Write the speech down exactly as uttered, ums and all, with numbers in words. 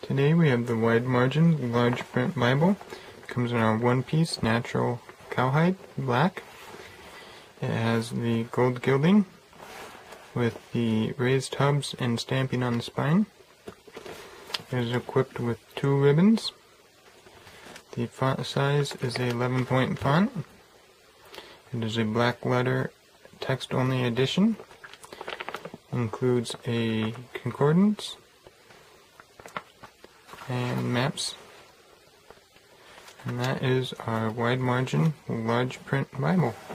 Today we have the Wide Margin Large Print Bible. It comes in our one-piece natural cowhide, black. It has the gold gilding with the raised hubs and stamping on the spine. It is equipped with two ribbons. The font size is a eleven point font. It is a black letter text-only edition. Includes a concordance and maps, and that is our Wide Margin Large Print Bible.